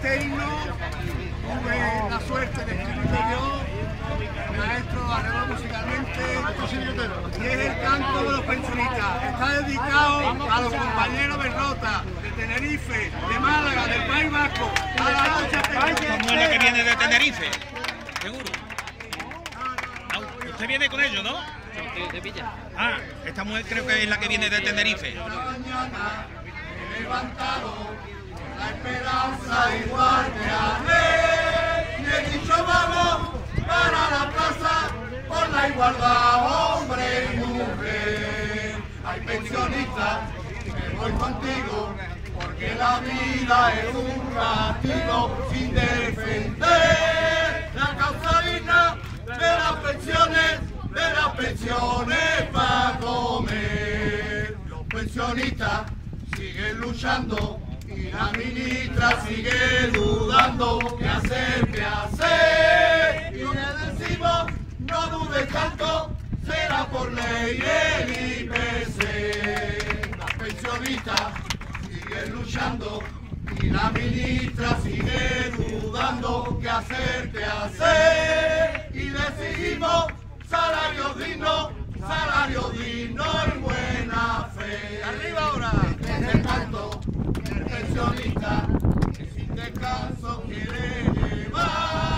este himno tuve la suerte de escribirlo yo, maestro arregló musicalmente, y es el canto de los pensionistas. Está dedicado a los compañeros de Rota, de Tenerife, de Málaga, del País Vasco, a la lucha pensionista. ¿Cómo es la que viene de Tenerife? ¿Seguro? No, usted viene con ellos, ¿no? De Villa. Ah, esta mujer creo que es la que viene de Tenerife. Esta mañana he levantado la esperanza igual que ayer y he dicho vamos para la plaza por la igualdad hombre y mujer. Hay pensionistas que voy contigo porque la vida es un castigo sin defender la causa digna de las pensiones para comer. Los pensionistas siguen luchando y la ministra sigue dudando qué hacer, qué hacer. Y le decimos, no dudes tanto, será por ley el IPC. Las pensionistas siguen luchando y la ministra sigue dudando qué hacer, qué hacer. Y le exigimos salario digno y buena fe. ¡Arriba ahora! Este es el canto del pensionista que sin descanso quiere llevar.